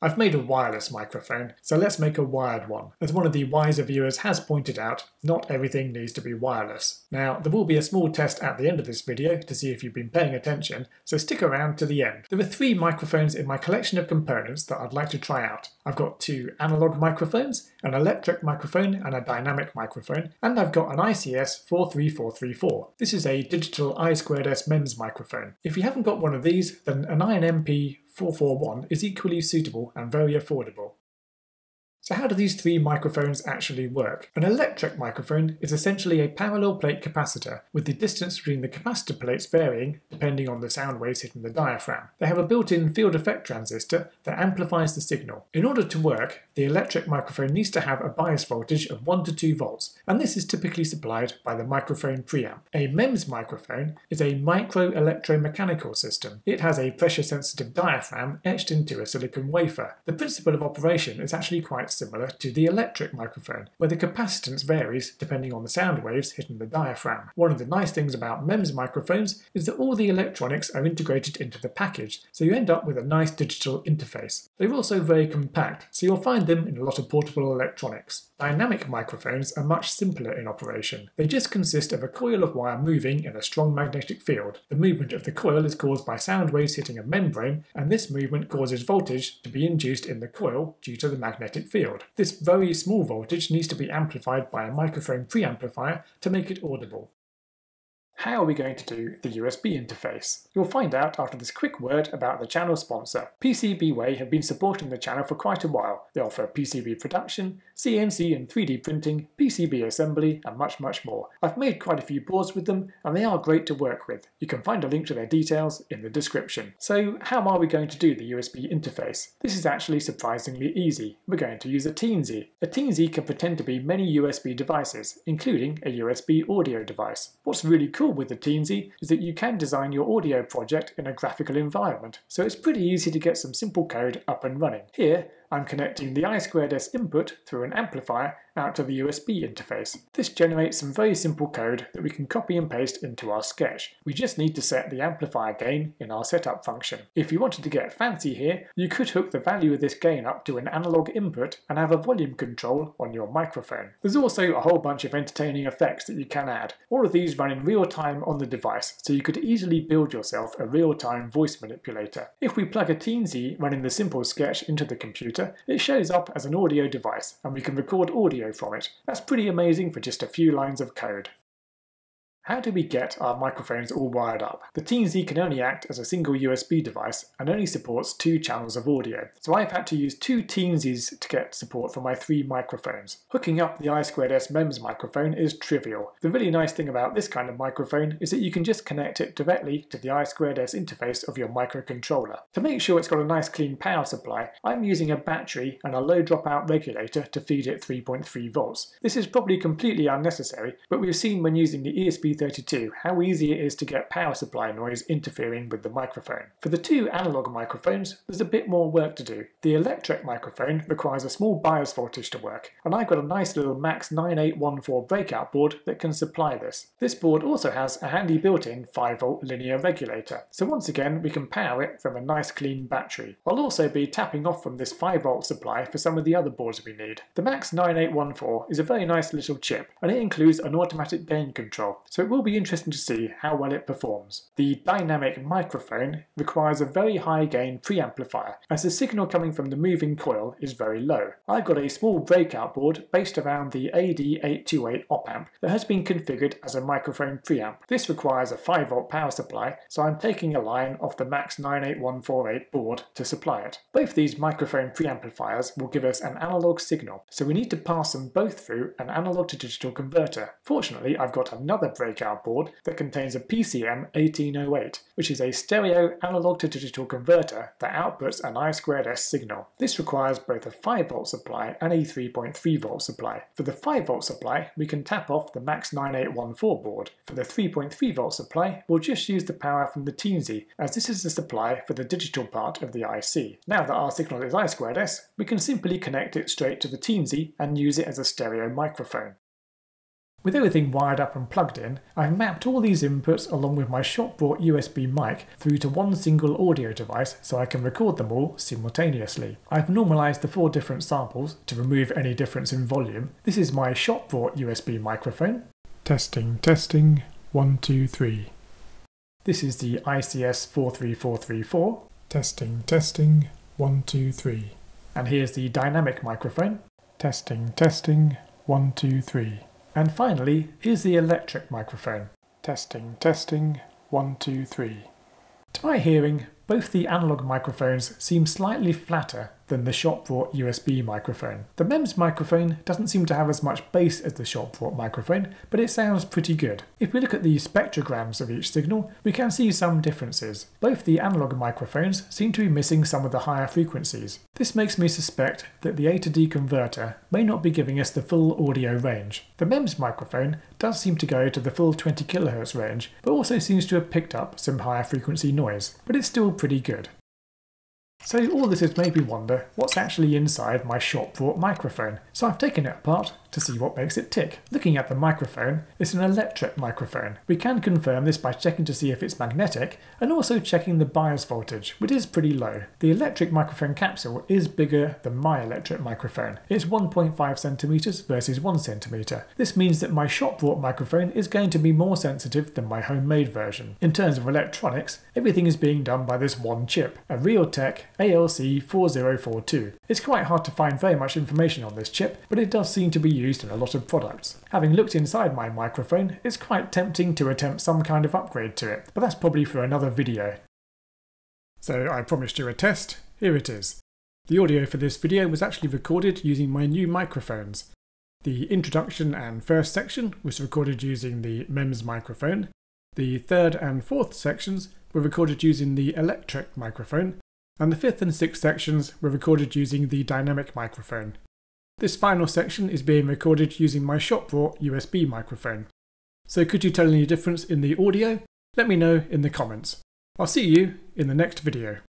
I've made a wireless microphone, so let's make a wired one. As one of the wiser viewers has pointed out, not everything needs to be wireless. Now, there will be a small test at the end of this video to see if you've been paying attention, so stick around to the end. There are 3 microphones in my collection of components that I'd like to try out. I've got 2 analog microphones, an Electret microphone and a dynamic microphone, and I've got an ICS43434. This is a digital I2S MEMS microphone. If you haven't got one of these, then an INMP441 is equally suitable and very affordable. So how do these 3 microphones actually work? An Electret microphone is essentially a parallel plate capacitor, with the distance between the capacitor plates varying depending on the sound waves hitting the diaphragm. They have a built-in field effect transistor that amplifies the signal. In order to work, the Electret microphone needs to have a bias voltage of 1 to 2 volts, and this is typically supplied by the microphone preamp. A MEMS microphone is a micro-electromechanical system. It has a pressure-sensitive diaphragm etched into a silicon wafer. The principle of operation is actually quite similar to the Electret microphone, where the capacitance varies depending on the sound waves hitting the diaphragm. One of the nice things about MEMS microphones is that all the electronics are integrated into the package, so you end up with a nice digital interface. They're also very compact, so you'll find them in a lot of portable electronics. Dynamic microphones are much simpler in operation. They just consist of a coil of wire moving in a strong magnetic field. The movement of the coil is caused by sound waves hitting a membrane, and this movement causes voltage to be induced in the coil due to the magnetic field. This very small voltage needs to be amplified by a microphone preamplifier to make it audible. How are we going to do the USB interface? You'll find out after this quick word about the channel sponsor. PCBWay have been supporting the channel for quite a while. They offer PCB production, CNC and 3D printing, PCB assembly and much more. I've made quite a few boards with them and they are great to work with. You can find a link to their details in the description. So how are we going to do the USB interface? This is actually surprisingly easy. We're going to use a Teensy. A Teensy can pretend to be many USB devices, including a USB audio device. What's really cool with the Teensy is that you can design your audio project in a graphical environment, so it's pretty easy to get some simple code up and running. Here, I'm connecting the I2S input through an amplifier out to the USB interface. This generates some very simple code that we can copy and paste into our sketch. We just need to set the amplifier gain in our setup function. If you wanted to get fancy here, you could hook the value of this gain up to an analog input and have a volume control on your microphone. There's also a whole bunch of entertaining effects that you can add. All of these run in real time on the device, so you could easily build yourself a real-time voice manipulator. If we plug a Teensy running the simple sketch into the computer, it shows up as an audio device and we can record audio from it. That's pretty amazing for just a few lines of code. How do we get our microphones all wired up? The Teensy can only act as a single USB device and only supports 2 channels of audio, so I've had to use 2 Teensys to get support for my 3 microphones. Hooking up the I2S MEMS microphone is trivial. The really nice thing about this kind of microphone is that you can just connect it directly to the I2S interface of your microcontroller. To make sure it's got a nice clean power supply, I'm using a battery and a low dropout regulator to feed it 3.3 volts. This is probably completely unnecessary, but we've seen when using the ESP32 how easy it is to get power supply noise interfering with the microphone. For the 2 analog microphones, there's a bit more work to do. The Electret microphone requires a small bias voltage to work, and I've got a nice little Max 9814 breakout board that can supply this. This board also has a handy built-in 5-volt linear regulator, so once again we can power it from a nice clean battery. I'll also be tapping off from this 5-volt supply for some of the other boards we need. The Max 9814 is a very nice little chip, and it includes an automatic gain control, so it will be interesting to see how well it performs. The dynamic microphone requires a very high gain preamplifier, as the signal coming from the moving coil is very low. I've got a small breakout board based around the AD828 op-amp that has been configured as a microphone preamp. This requires a 5-volt power supply, so I'm taking a line off the Max 98148 board to supply it. Both these microphone preamplifiers will give us an analog signal, so we need to pass them both through an analog to digital converter. Fortunately, I've got another breakout board that contains a PCM1808, which is a stereo analog to digital converter that outputs an I2S signal. This requires both a 5-volt supply and a 3.3-volt supply. For the 5-volt supply, we can tap off the Max 9814 board. For the 3.3-volt supply, we'll just use the power from the Teensy, as this is the supply for the digital part of the IC. Now that our signal is I2S, we can simply connect it straight to the Teensy and use it as a stereo microphone. With everything wired up and plugged in, I've mapped all these inputs along with my shop-bought USB mic through to one single audio device so I can record them all simultaneously. I've normalised the 4 different samples to remove any difference in volume. This is my shop-bought USB microphone. Testing, testing, 1, 2, 3. This is the ICS43434. Testing, testing, 1, 2, 3. And here's the dynamic microphone. Testing, testing, 1, 2, 3. And finally, here's the electric microphone. Testing, testing, 1, 2, 3. To my hearing, both the analog microphones seem slightly flatter than the shop-bought USB microphone. The MEMS microphone doesn't seem to have as much bass as the shop-bought microphone, but it sounds pretty good. If we look at the spectrograms of each signal, we can see some differences. Both the analog microphones seem to be missing some of the higher frequencies. This makes me suspect that the A to D converter may not be giving us the full audio range. The MEMS microphone does seem to go to the full 20 kHz range, but also seems to have picked up some higher frequency noise, but it's still pretty good. So all this has made me wonder what's actually inside my shop-bought microphone. So I've taken it apart to see what makes it tick. Looking at the microphone, it's an Electret microphone. We can confirm this by checking to see if it's magnetic and also checking the bias voltage, which is pretty low. The electric microphone capsule is bigger than my Electret microphone. It's 1.5 centimeters versus 1 centimeter. This means that my shop-bought microphone is going to be more sensitive than my homemade version. In terms of electronics, everything is being done by this one chip, a Realtek ALC4042. It's quite hard to find very much information on this chip, but it does seem to be used in a lot of products. Having looked inside my microphone, it's quite tempting to attempt some kind of upgrade to it, but that's probably for another video. So I promised you a test, here it is. The audio for this video was actually recorded using my new microphones. The introduction and first section was recorded using the MEMS microphone. The third and fourth sections were recorded using the Electret microphone. And the 5th and 6th sections were recorded using the dynamic microphone. This final section is being recorded using my shop-bought USB microphone. So could you tell any difference in the audio? Let me know in the comments. I'll see you in the next video.